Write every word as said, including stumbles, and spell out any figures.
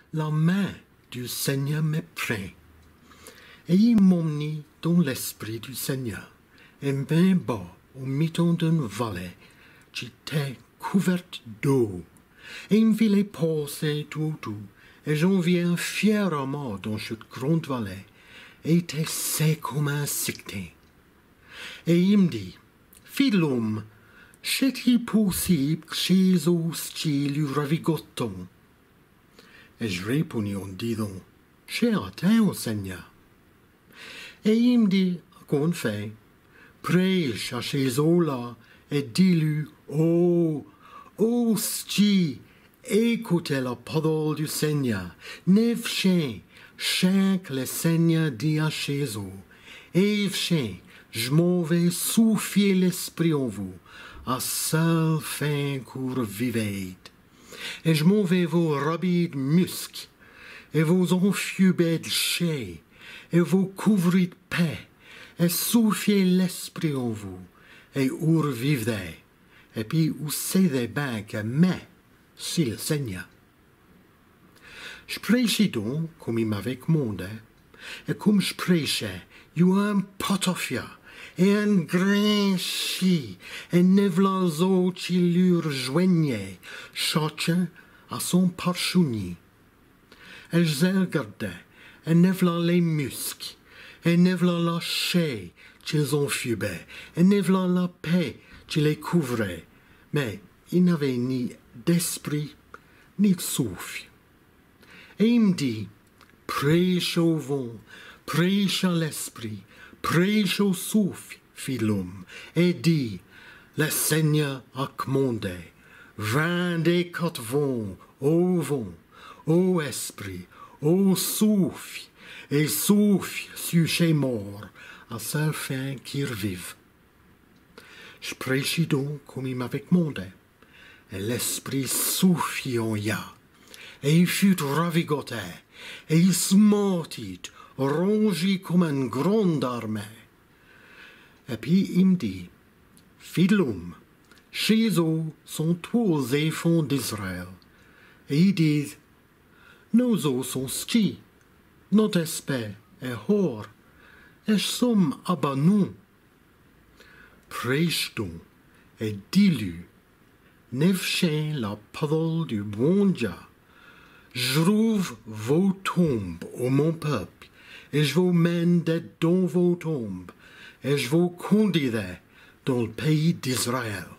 la main du Seigneur me prend, et il m'emmenait dans l'esprit du Seigneur, et bien bas au milieu d'une vallée qui était couverte d'eau, et il me fit les passer tout autour, et j'en viens fièrement dans cette grande vallée, et était sec comme un cyclone. Et il me dit, fils de l'homme, c'est-il possible que Jésus lui ravigoton? Et je répondis en disant, j'ai atteint au Seigneur. Et il me dit, qu'en fait, prêche à Jésus-là et dis-lui, oh, oh, sti, écoutez la parole du Seigneur, neuf chien, chien que le Seigneur dit à Jésus, et chien, je m'en vais souffler l'esprit en vous, à seul fin que vivez. Et je m'en vais vous rhabiller de musc, et vous enfuber de chair, et vous couvrir de paix, et souffler l'esprit en vous, et où vivez, et puis vous savez bien que mais, c'est le Seigneur. Je prêchais donc, comme il m'avait commandé, et comme je prêchais, il y a un potofia, et un grand chi, et neuf les autres qui lui rejoignaient, chacun à son parchouni. Et je regardais, et neuf les muscles, et neuf la chair qu'ils enfubaient, et neuf la paix qui les couvrait, mais il n'avait ni d'esprit, ni de souffle. Et il me dit, prêche au vent, prêche à l'esprit, prêche au souffle, fit l'homme, et dit, le Seigneur a commandé, vingt des quatre vents, au vent, au esprit, au souffle, et souffle sur chez morts, à seule fin qu'ils revivent. Je prêchais donc comme il m'avait commandé, et l'esprit soufflit en ya, et il fut ravigoté, et il se mortit, rongé comme une grande armée. Et puis il me dit, fils de l'homme, chez eux sont tous les enfants d'Israël, et ils disent, nous autres sommes ski, notre esprit est hors, et sommes abandonnés. Prêche donc, et dis-lui, neuf chiens la parole du bon Dieu. Je rouvre vos tombes, ô mon peuple, et je vous mène dans vos tombes, et je vous conduirai dans le pays d'Israël.